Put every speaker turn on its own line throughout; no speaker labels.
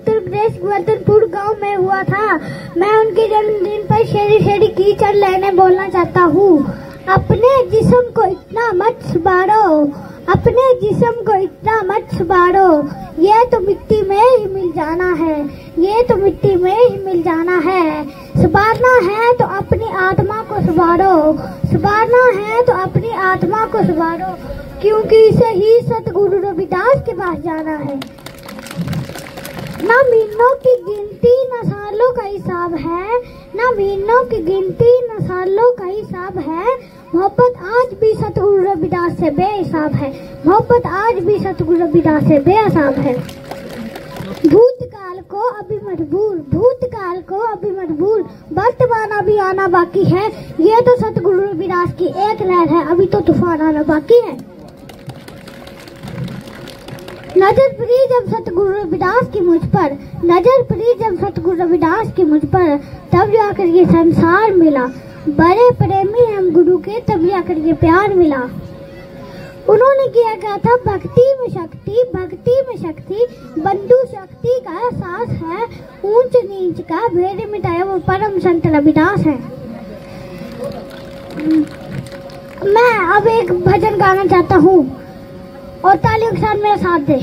उत्तर प्रदेश वर्धनपुर गांव में हुआ था। मैं उनके जन्मदिन पर शेरी शेरी कीचड़ लेने बोलना चाहता हूँ। अपने जिस्म को इतना मत सुबारो, अपने जिस्म को इतना मत सुबारो, ये तो मिट्टी में ही मिल जाना है, ये तो मिट्टी में ही मिल जाना है। सुधारना है तो अपनी आत्मा को सुधारो, सुधारना है तो अपनी आत्मा को सुधारो, क्योंकि इसे ही सतगुरु रविदास के पास जाना है। ना महीनों की गिनती न सालों का हिसाब है, ना महीनों की गिनती न सालों का हिसाब है। मोहब्बत आज भी सतगुरु रविदास से बेहिसाब है, मोहब्बत आज भी सतगुरु रविदास से बेहिसाब है। भूतकाल को अभी मत भूल, भूतकाल को अभी मत भूल, वर्तमान अभी आना बाकी है। ये तो सतगुरु रविदास की एक लहर है, अभी तो तूफान आना बाकी है। नजर पड़ी जब सतगुरु रविदास की मुझ पर, नजर पड़ी जब सतगुरु रविदास की मुझ पर, तब जाकर ये संसार मिला। बड़े प्रेमी हम गुरु के, तब जाकर ये प्यार मिला। उन्होंने किया क्या था, भक्ति में शक्ति, भक्ति में शक्ति, बंधु शक्ति का एहसास है। ऊंच नीच का भेद मिटाया वो परम संत रविदास है। मैं अब एक भजन गाना चाहता हूँ और तालियों के साथ मेरा साथ दे।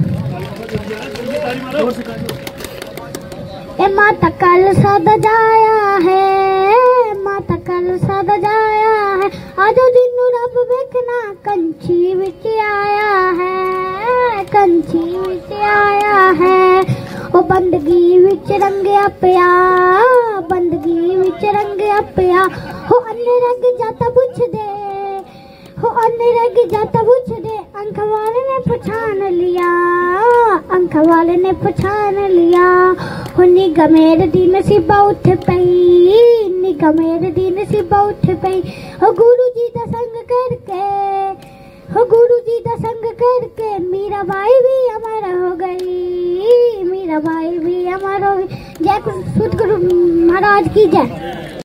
ए माता कल सजाया है, माता कल सजाया है, आजो दिन रब वेखना कंची विच आया है, कंची विच आया है। ओ बंदगी विच रंगया पिया, बंदगी विच रंगया पिया, हो अन्ने रंग जाता पुछ दे, हो अन्ने रंग जाता पुछ दे। अंक वाले ने पहचान लिया, अंक वाले ने पहचान लिया। हो निगाह मेरे दी नसीबा उठ पई, निगाह मेरे दी नसीबा उठ पई। हो गुरु जी दा संग करके, हो गुरु जी दा संग करके, मीरा बाई भी अमर हो गई, मीरा बाई भी अमर हो गई। जय सतगुरु महाराज की जय।